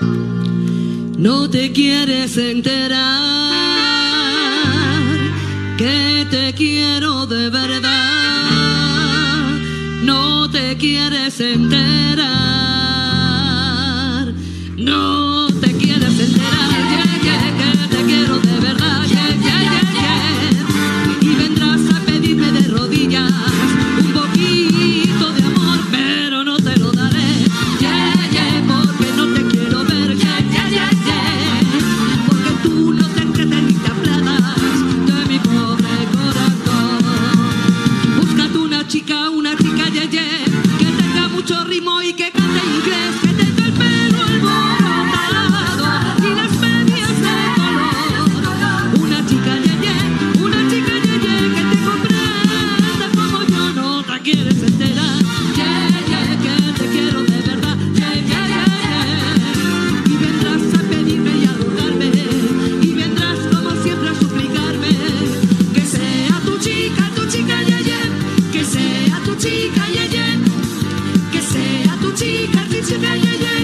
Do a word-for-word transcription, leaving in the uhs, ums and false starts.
No te quieres enterar que te quiero de verdad. No te quieres enterar. No te quieres enterar. Yeah, yeah, que te quiero de verdad. Yeah, yeah, yeah, yeah. Y vendrás a pedirme de rodillas un poquito de amor, pero no te lo daré. Yeah, yeah, porque no te quiero ver. Yeah, yeah, yeah, yeah. Porque tú no te entretes ni te aplanas de mi pobre corazón. Búscate una chica, una chica, yeah, yeah, que tenga mucho ritmo y que cante inglés, que tenga el pelo alborotado y las medias de color. Una chica, yeah, yeah, una chica, yeah, yeah, que te comprenda como yo. No te quieres enterar. Yeah, yeah, que te quiero de verdad. Yeah, yeah, yeah, yeah. Y vendrás a pedirme y a rogarme, y vendrás como siempre a suplicarme que sea tu chica, tu chica, yeah, yeah, que sea tu chica, yeah, yeah, que sea tu chica, tu chica, yeah, yeah.